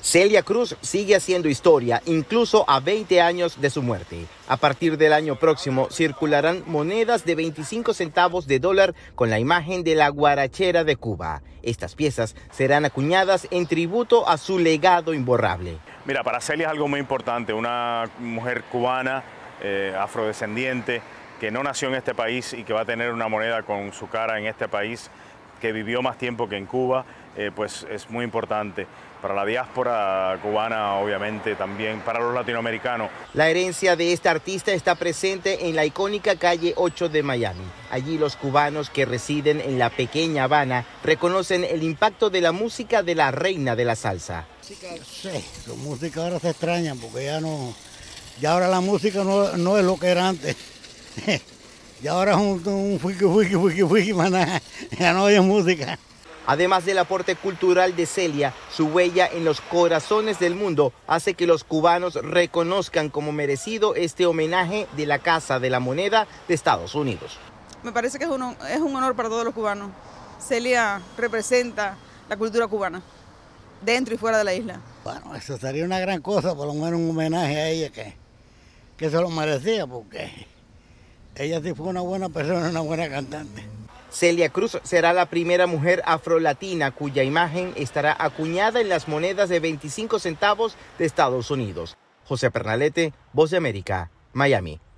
Celia Cruz sigue haciendo historia, incluso a 20 años de su muerte. A partir del año próximo circularán monedas de 25 centavos de dólar con la imagen de la guarachera de Cuba. Estas piezas serán acuñadas en tributo a su legado imborrable. Mira, para Celia es algo muy importante, una mujer cubana, afrodescendiente, que no nació en este país y que va a tener una moneda con su cara en este país, que vivió más tiempo que en Cuba, pues es muy importante para la diáspora cubana, obviamente también para los latinoamericanos. La herencia de esta artista está presente en la icónica calle 8 de Miami. Allí los cubanos que residen en la pequeña Habana reconocen el impacto de la música de la reina de la salsa. Sí, su música ahora se extraña porque ya ahora la música no es lo que era antes. Y ahora es un fuiki, maná. Ya no hay música. Además del aporte cultural de Celia, su huella en los corazones del mundo hace que los cubanos reconozcan como merecido este homenaje de la Casa de la Moneda de Estados Unidos. Me parece que es un honor para todos los cubanos. Celia representa la cultura cubana, dentro y fuera de la isla. Bueno, eso sería una gran cosa, por lo menos un homenaje a ella que se lo merecía, porque ella sí fue una buena persona, una buena cantante. Celia Cruz será la primera mujer afrolatina cuya imagen estará acuñada en las monedas de 25 centavos de Estados Unidos. José Pernalete, Voz de América, Miami.